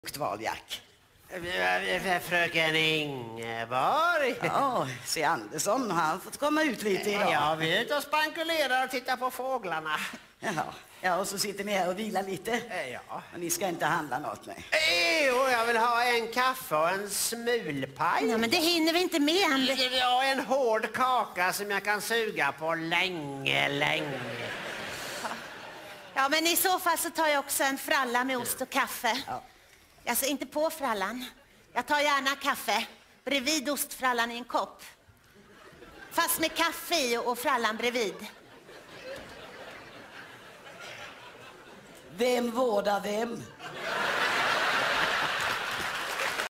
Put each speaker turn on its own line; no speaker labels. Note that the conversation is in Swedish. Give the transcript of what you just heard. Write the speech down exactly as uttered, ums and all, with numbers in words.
val, Jack.
Fröken Ingeborg.
Ja, se Andersson, han har fått komma ut lite idag.
Ja, vi är ute och spankulerar och tittar på fåglarna.
Jaha. Ja, och så sitter ni här och vilar lite.
Ja.
Men ni ska inte handla något, nej.
Jo, jag vill ha en kaffe och en smulpaj.
Ja, men det hinner vi inte med, Anders.
Ja, en hård kaka som jag kan suga på länge, länge.
Ja, men i så fall så tar jag också en fralla med ost och kaffe.
Ja.
Alltså inte på frallan. Jag tar gärna kaffe bredvid ostfrallan i en kopp. Fast med kaffe i och frallan bredvid.
Vem vårdar vem?